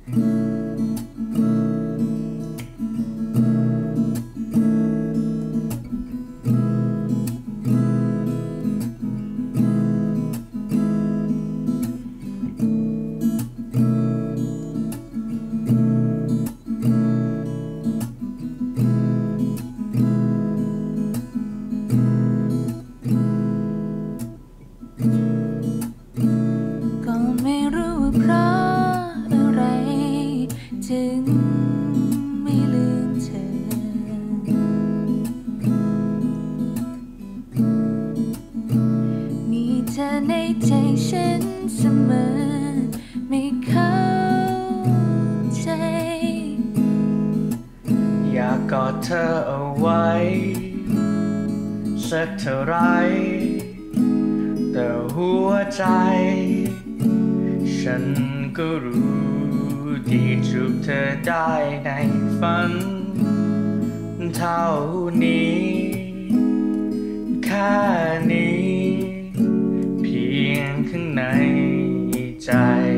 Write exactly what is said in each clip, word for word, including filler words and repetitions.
ถึงไม่ลืมเธอมีเธอในใจฉันเสมอไม่เข้าใจอยากกอดเธอเอาไว้สักเท่าไรแต่หัวใจฉันก็รู้ดีจูบเธอได้ในฝันเท่านี้แค่นี้เพียงข้างในใจ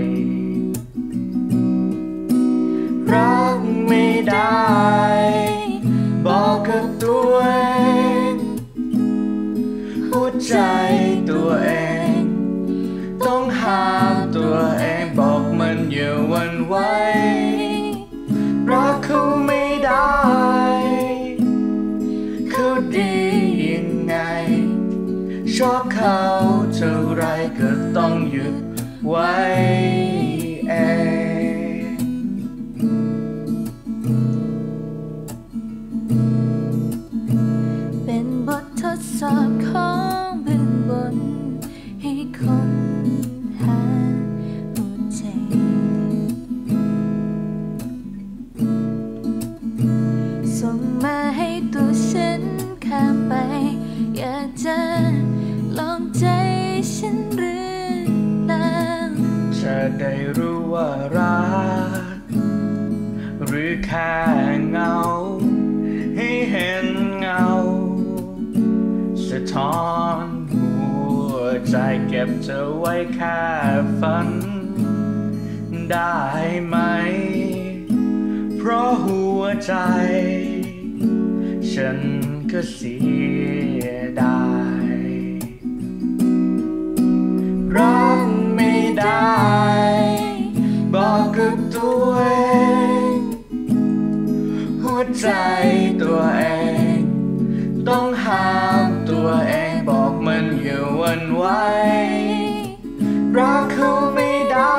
รักไม่ได้บอกกับตัวเองหัวใจตัวเองต้องห้ามตัวเองบอกมันอย่าหวั่นไหวรักเขาไม่ได้เขาดียังไงชอบเขาเท่าไรก็ต้องหยุดไว้เองเป็นบททดสอบของเบื้องบนให้คนหาหัวใจส่งมาให้ตัวฉันข้ามไปอยากจะลองใจฉันหรือแล้วจะได้รู้ว่ารักหรือแค่เงาให้เห็นเงาสะท้อนหัวใจเก็บเธอไว้แค่ฝันได้ไหมเพราะหัวใจฉันก็เสียดายรักไม่ได้บอกกับตัวเองหัวใจตัวเองต้องห้ามตัวเองบอกมันอย่าหวั่นไหวรักเขาไม่ได้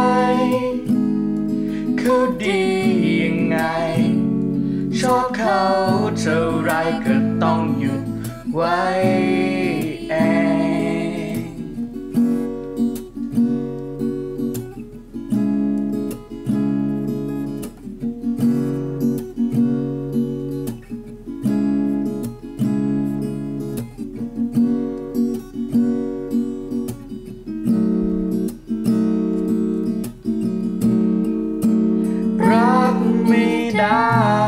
เขาดียังไงชอบเขาเท่าไรก็ต้องหยุดไว้เองรักไม่ได้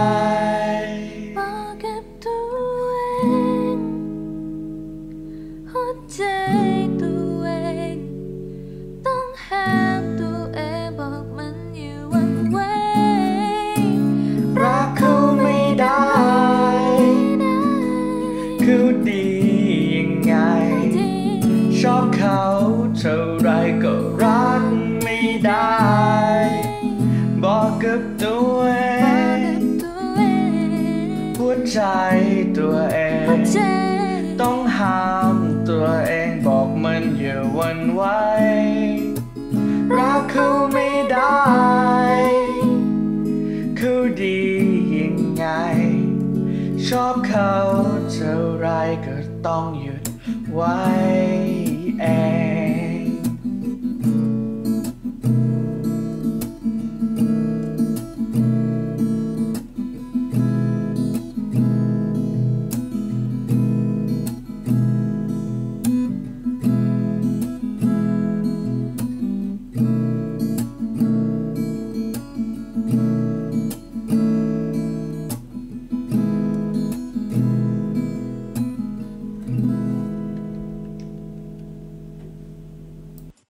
บอกกับตัวเองหัวใจตัวเองต้องห้ามตัวเองบอกมันอย่าหวั่นไหวรักเขาไม่ได้เขาดียังไงชอบเขาเท่าไรก็รักไม่ได้บอกกับตัวเองหัวใจตัวเองต้องห้ามตัวเองบอกมันอย่าหวั่นไหวรักเขาไม่ได้เขาดียังไงชอบเขาเท่าไรก็ต้องหยุดไว้